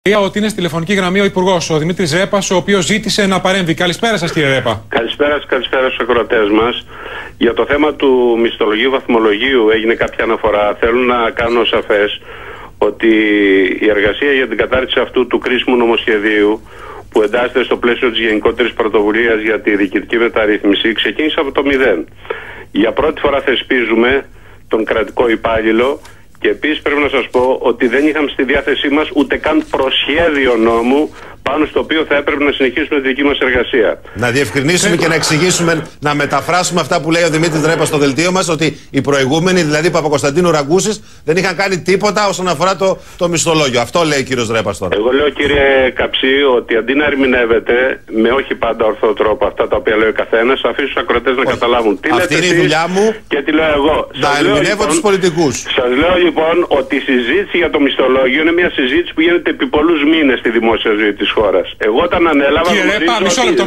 Ότι είναι στη τηλεφωνική γραμμή ο Υπουργός, ο Δημήτρης Ρέπας, ο οποίος ζήτησε να παρέμβει. Καλησπέρα σας, κύριε Ρέπα. Καλησπέρα στους ακροατές μας. Για το θέμα του μισθολογίου βαθμολογίου έγινε κάποια αναφορά. Θέλω να κάνω σαφές ότι η εργασία για την κατάρτιση αυτού του κρίσιμου νομοσχεδίου, που εντάσσεται στο πλαίσιο της γενικότερης πρωτοβουλίας για τη διοικητική μεταρρύθμιση, ξεκίνησε από το 0. Για πρώτη φορά θεσπίζουμε τον κρατικό υπάλληλο. Και επίσης πρέπει να σας πω ότι δεν είχαμε στη διάθεσή μας ούτε καν προσχέδιο νόμου πάνω στο οποίο θα έπρεπε να συνεχίσουμε τη δική μας εργασία. Να διευκρινίσουμε και να εξηγήσουμε, να μεταφράσουμε αυτά που λέει ο Δημήτρης Ρέπας στο δελτίο μας, ότι οι προηγούμενοι, δηλαδή Παπακοσταντίνου Ραγκούσης, δεν είχαν κάνει τίποτα όσον αφορά το μισθολόγιο. Αυτό λέει ο κύριος Ρέπας τώρα. Εγώ λέω, κύριε Καψί, ότι αντί να ερμηνεύετε με όχι πάντα ορθό τρόπο αυτά τα οποία λέει ο καθένας, αφήσω τους ακροατές να καταλάβουν. Τι αυτή είναι η δουλειά μου. Και τι λέω εγώ. Να ερμηνεύω τους πολιτικούς. Σας λέω λοιπόν ότι η συζήτηση για το μισθολόγιο είναι μια συζήτηση που γίνεται επί πολλούς μήνες στη δημόσια ζωή της χώρας. Εγώ όταν ανέλαβα. Κύριε Ρέπα, μισό λεπτό.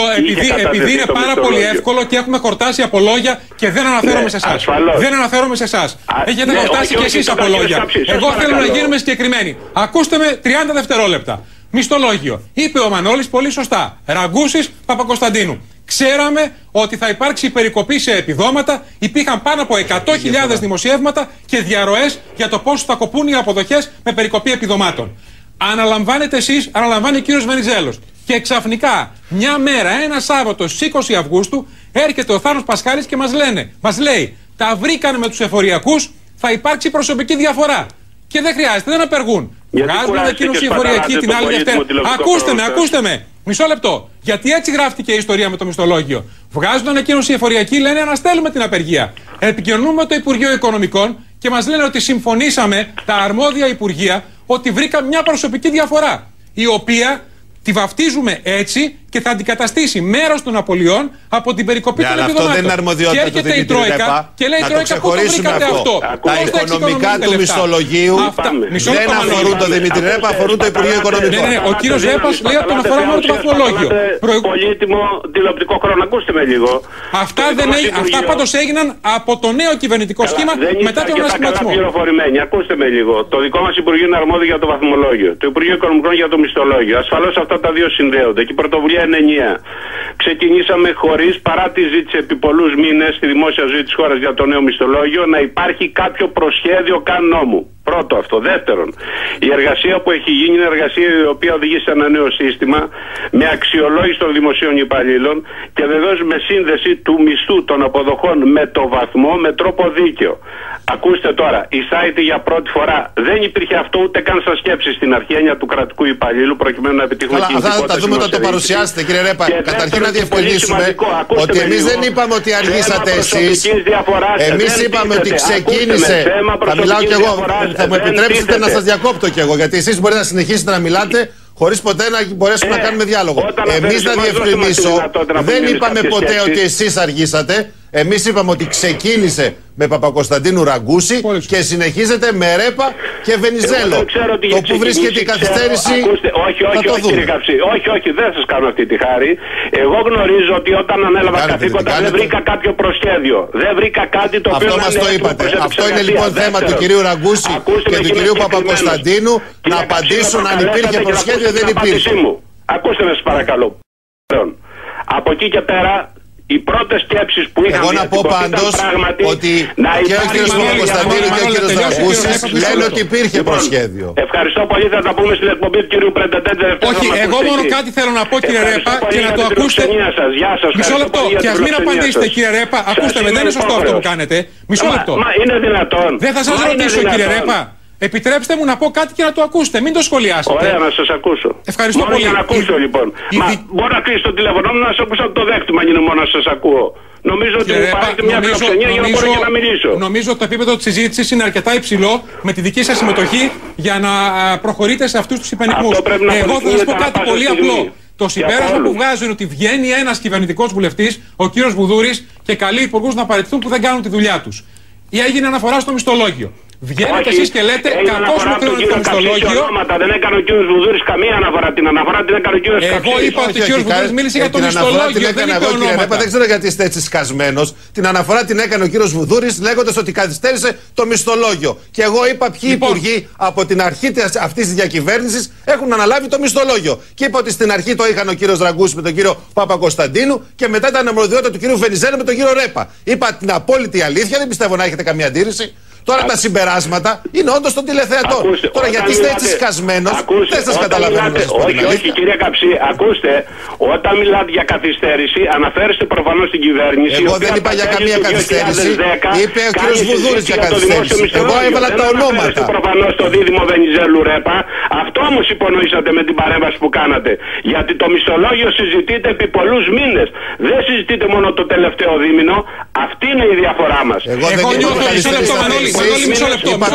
Επειδή είναι πάρα πολύ εύκολο και έχουμε χορτάσει από λόγια και δεν αναφέρομαι σε εσάς. Δεν αναφέρομαι σε εσάς. Έχετε χορτάσει κι εσείς από λόγια. Εγώ θέλω να γίνουμε συγκεκριμένοι. Ακούστε με 30 δευτερόλεπτα. Μισθολόγιο. Είπε ο Μανώλης πολύ σωστά. Ραγκούσης Παπακοσταντίνου. Ξέραμε ότι θα υπάρξει περικοπή σε επιδόματα. Υπήρχαν πάνω από 100.000 δημοσιεύματα και διαρροές για το πώς θα κοπούν οι αποδοχές με περικοπή επιδομάτων. Αναλαμβάνετε εσείς, αναλαμβάνει ο κύριος Βενιζέλος. Και ξαφνικά, μια μέρα, ένα Σάββατο στις 20 Αυγούστου, έρχεται ο Θάνος Πασχάλης και μας λέει, τα βρήκανε με τους εφοριακούς, θα υπάρξει προσωπική διαφορά. Και δεν χρειάζεται, δεν απεργούν. Βγάζουν ανακοίνωση εφοριακή την άλλη Δευτέρα. Ακούστε με. Μισό λεπτό. Γιατί έτσι γράφτηκε η ιστορία με το μισθολόγιο. Βγάζουν ανακοίνωση εφοριακή, λένε αναστέλουμε την απεργία. Επικοινωνούμε με το Υπουργείο Οικονομικών και μας λένε ότι συμφωνήσαμε τα αρμόδια υπουργεία ότι βρήκαμε μια προσωπική διαφορά, η οποία τη βαφτίζουμε έτσι και θα αντικαταστήσει μέρος των απολειών από την περικοπή των επιδομάτων. Αυτό δεν είναι αρμοδιότητα και έρχεται η Τρόικα και λέει η Τρόικα πού το βρήκατε αυτό. Τα οικονομικά του μισθολογίου δεν αφορούν τον Δημήτρη Ρέπα, αφορούν το Υπουργείο Οικονομικών. Ναι, ο κύριος Ρέπας λέει ότι τον αφορά μόνο το βαθμολόγιο. Πολύτιμο τηλεοπτικό χρόνο, ακούστε με λίγο. Αυτά πάντως έγιναν από το νέο κυβερνητικό σχήμα μετά τον ανασχηματισμό. Ακούστε με λίγο. Το δικό μας Υπουργείο είναι αρμόδιο για το βαθμολόγιο. Το Υπουργείο Οικονομικών για το μισθολόγιο. Ασφαλώς αυτά τα δύο συνδέονται και η πρωτοβουλία είναι ενιαία. Ξεκινήσαμε χωρίς, παρά τη ζήτηση επί πολλούς μήνες στη δημόσια ζωή της χώρας για το νέο μισθολόγιο, να υπάρχει κάποιο προσχέδιο καν νόμου. Πρώτο αυτό. Δεύτερον, η εργασία που έχει γίνει είναι εργασία η οποία οδηγεί σε ένα νέο σύστημα με αξιολόγηση των δημοσίων υπαλλήλων και βεβαίως με σύνδεση του μισθού των αποδοχών με το βαθμό με τρόπο δίκαιο. Ακούστε τώρα, η site για πρώτη φορά δεν υπήρχε αυτό ούτε καν σαν σκέψη στην αρχή, έννοια του κρατικού υπαλλήλου, προκειμένου να επιτύχουμε κινητικότητα. Αυτά θα τα δούμε όταν το παρουσιάσετε, κύριε Ρέπα. Καταρχήν να διευκρινίσουμε ότι εμείς δεν είπαμε ότι αργήσατε εσείς. Εμείς είπαμε ότι ξεκίνησε. Θα μιλάω κι εγώ. Θα μου επιτρέψετε να σας διακόπτω κι εγώ, γιατί εσείς μπορείτε να συνεχίσετε να μιλάτε χωρίς ποτέ να μπορέσουμε να κάνουμε διάλογο. Εμείς να διευκρινίσω, δεν είπαμε ποτέ ότι εσείς αργήσατε. Εμείς είπαμε ότι ξεκίνησε με Παπακοσταντίνου Ραγκούση και συνεχίζεται με Ρέπα και Βενιζέλο. Το που βρίσκεται η καθυστέρηση. Όχι, δεν σας κάνω αυτή τη χάρη. Εγώ γνωρίζω ότι όταν ανέλαβα καθήκοντα δεν βρήκα κάποιο προσχέδιο. Δεν βρήκα κάτι το οποίο. Αυτό μας το είπατε. Αυτό είναι λοιπόν θέμα του κυρίου Ραγκούση και του κυρίου Παπακοσταντίνου να απαντήσουν αν υπήρχε προσχέδιο ή δεν υπήρχε. Ακούστε με, σας παρακαλώ. Από εκεί και πέρα. Οι πρώτες σκέψεις που είχαμε. Εγώ να πω πάντως ότι και ο κ. Παπακοσταντίνου και ο κ. Ραγκούσης λένε ότι υπήρχε προσχέδιο. Ευχαριστώ πολύ, θα τα πούμε στην εκπομπή του κ. Πρεντεντέντε. Όχι, εγώ μόνο κάτι θέλω να πω, κύριε Ρέπα, και να το ακούσετε. Μισό λεπτό, και ας μην απαντήσετε, κύριε Ρέπα. Ακούστε με, δεν είναι σωστό αυτό που κάνετε. Μισό λεπτό. Μα είναι δυνατόν. Δεν θα σας ρωτήσω, κύριε Ρέπα. Επιτρέψτε μου να πω κάτι και να το ακούσετε. Μην το σχολιάσετε. Ωραία, να σας ακούσω. Ευχαριστώ πολύ. Για να ακούσω λοιπόν. Μπορώ να κλείσω το τηλέφωνο μου να σας ακούσω από το δέκτυμα, αν είναι μόνο να σας ακούω. Νομίζω ότι μου πάρετε μια φιλοξενία για να μπορώ και να μιλήσω. Νομίζω ότι το επίπεδο της συζήτησης είναι αρκετά υψηλό με τη δική σας συμμετοχή για να προχωρείτε σε αυτούς τους υπενιγμούς. Εγώ θα σας πω κάτι πολύ απλό. Το συμπέρασμα που βγάζει είναι ότι βγαίνει ένας κυβερνητικός βουλευτής, ο κύριος Βουδούρης, και καλεί υπουργούς να παραιτηθούν που δεν κάνουν τη δουλειά τους. Ή έγινε αναφορά στο μισθολόγιο. Βγαίνετε εσείς και λέτε κακώς μου κλείνουν το μισθολόγιο. Δεν έκανε ο κύριος Βουδούρης καμία αναφορά. Την αναφορά την έκανε ο κύριος Καψής. Εγώ είπα ότι ο κύριος Βουδούρης μίλησε για το μισθολόγιο. Δεν είπε ονόματα. Δεν ξέρω γιατί είστε έτσι σκασμένος. Την αναφορά την έκανε ο κύριος Βουδούρης λέγοντας ότι καθυστέρησε το μισθολόγιο. Και εγώ είπα ποιοι υπουργοί από την αρχή αυτής της διακυβέρνησης έχουν αναλάβει το μισθολόγιο. Και είπα ότι στην αρχή το είχαν ο κύριος Ραγκούσης με τον κύριο Παπακοσταντίνου και μετά ήταν αρμοδιότητα του κύριου Βενιζέλου με τον κύριο Ρέπα. Είπα την απόλυτη αλήθεια, δεν πιστεύω να έχετε καμία αντίρρηση. Τώρα τα συμπεράσματα είναι όντως των τηλεθεατών. Τώρα γιατί είστε έτσι σκασμένος, δεν σας καταλαβαίνω. Όχι, κύριε Καψή, ακούστε, όταν μιλάτε για καθυστέρηση, αναφέρεστε προφανώς στην κυβέρνηση. Εγώ δεν είπα για καμία καθυστέρηση. Είπε ο κύριος Βουδούρης για καθυστέρηση. Εγώ έβαλα τα ονόματα. Προφανώς το δίδυμο Βενιζέλου Ρέπα. Αυτό όμως υπονοήσατε με την παρέμβαση που κάνατε. Γιατί το μισθολόγιο συζητείται επί πολλούς μήνες. Δεν συζητείτε μόνο το τελευταίο δίμηνο. Αυτή είναι η διαφορά μας. Εγώ νιώθω μισό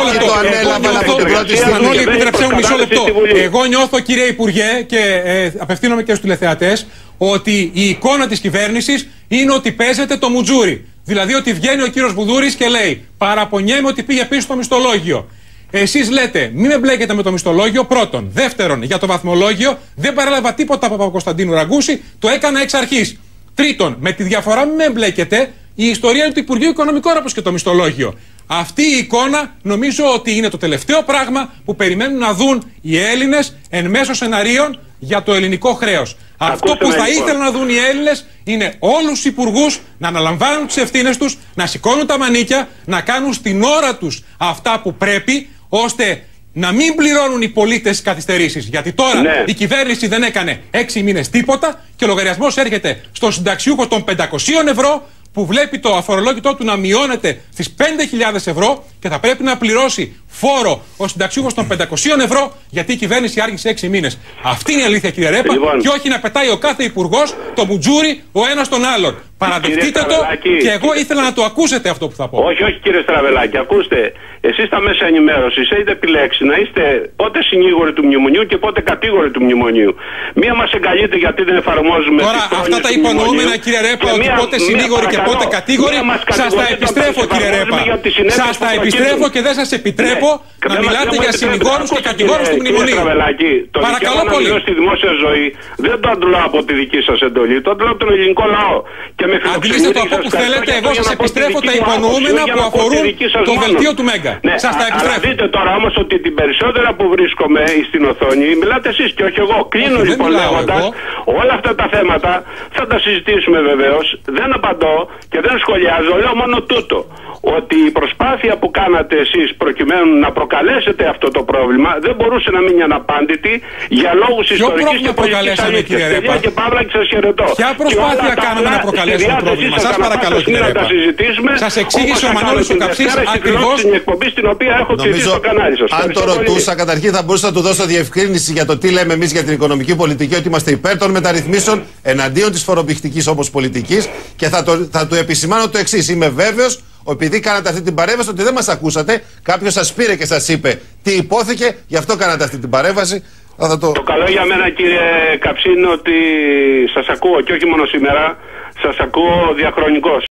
λεπτό. Εγώ νιώθω, κύριε Υπουργέ, και απευθύνομαι και στους τηλεθεατές, ότι η εικόνα της κυβέρνησης είναι ότι παίζεται το μουτζούρι. Δηλαδή ότι βγαίνει ο κύριος Βουδούρης και λέει παραπονιέμαι ότι πήγε πίσω στο μισθολόγιο. Εσείς λέτε μην με μπλέκετε με το μισθολόγιο, πρώτον. Δεύτερον, για το βαθμολόγιο δεν παρέλαβα τίποτα από Παπακοσταντίνου Ραγκούση, το έκανα εξ αρχής. Τρίτον, με τη διαφορά μην με εμπλέκετε, η ιστορία είναι του Υπουργείου Οικονομικών όπως και το μισθολόγιο. Αυτή η εικόνα νομίζω ότι είναι το τελευταίο πράγμα που περιμένουν να δουν οι Έλληνες εν μέσω σεναρίων για το ελληνικό χρέος. Αυτό που θα ήθελαν να δουν οι Έλληνες είναι όλους τους υπουργούς να αναλαμβάνουν τις ευθύνες τους, να σηκώνουν τα μανίκια, να κάνουν στην ώρα τους αυτά που πρέπει, ώστε να μην πληρώνουν οι πολίτες καθυστερήσεις. Γιατί τώρα η κυβέρνηση δεν έκανε 6 μήνες τίποτα και ο λογαριασμός έρχεται στον συνταξιούχο των 500 ευρώ, που βλέπει το αφορολόγητό του να μειώνεται στις 5.000 ευρώ και θα πρέπει να πληρώσει φόρο ο συνταξιούχος των 500 ευρώ γιατί η κυβέρνηση άργησε 6 μήνες. Αυτή είναι η αλήθεια, κύριε Ρέπα, και όχι να πετάει ο κάθε υπουργός το μουτζούρι ο ένας τον άλλον. Παραδεχτείτε το και εγώ ήθελα να το ακούσετε αυτό που θα πω. Όχι, όχι, κύριε Στραβελάκη, ακούστε. Εσείς στα μέσα ενημέρωσης έχετε επιλέξει να είστε πότε συνήγοροι του μνημονίου και πότε κατήγοροι του μνημονίου. Μία μας εγκαλείται γιατί δεν εφαρμόζουμε. Τώρα αυτά τα υπονοούμενα, κύριε Ρέπα, ότι πότε συνήγοροι και πότε κατήγοροι, σας τα επιστρέφω, κύριε Ρέπα. Σας τα επιστρέφω και δεν σας επιτρέπω να μιλάτε για συνηγόρους και κατηγόρους του μνημονίου. Παρακαλώ πολύ. Στη δημόσια ζωή δεν το αντλώ από τη δική σας εντολή, το αντλώ από τον ελληνικό λαό. Αντιλήστε το από όπου θέλετε, εγώ σας επιστρέφω τα υπονοούμενα που αφορούν το δελτίο του Μέγκα. Σας τα επιστρέφω. Δείτε τώρα όμως ότι την περισσότερα που βρίσκομαι στην οθόνη μιλάτε εσείς και όχι εγώ. Κλείνω λοιπόν λέγοντας όλα αυτά τα θέματα θα τα συζητήσουμε βεβαίως. Δεν απαντώ και δεν σχολιάζω, λέω μόνο τούτο. Ότι η προσπάθεια που κάνατε εσείς προκειμένου να προκαλέσετε αυτό το πρόβλημα δεν μπορούσε να μείνει αναπάντητη για λόγους ιστορικής και πολιτικής αλήθειας. Και παύλα και σας χαιρετώ. Ποια προσπάθεια κάναμε να προκαλέσουμε το πρόβλημα? Σας παρακαλώ, κύριε Ρέπα. Σας εξήγησε ο Μανώλης ο Καψής ακριβώς την εκπομπή στην οποία έχω ψηφίσει στο κανάλι σας. Αν το ρωτούσα, καταρχήν θα μπορούσα να του δώσω διευκρίνηση για το τι λέμε εμείς για την οικονομική πολιτική, ότι είμαστε υπέρ των μεταρρυθμίσεων εναντίον της φοροπηχτικής όπως πολιτικής και θα του επισημάνω το εξής. Είμαι βέβαιος, επειδή κάνατε αυτή την παρέμβαση, ότι δεν μας ακούσατε. Κάποιος σας πήρε και σας είπε τι υπόθηκε, γι' αυτό κάνατε αυτή την παρέμβαση. Το καλό για μένα, κύριε Καψή, είναι ότι σας ακούω και όχι μόνο σήμερα, σας ακούω διαχρονικώς.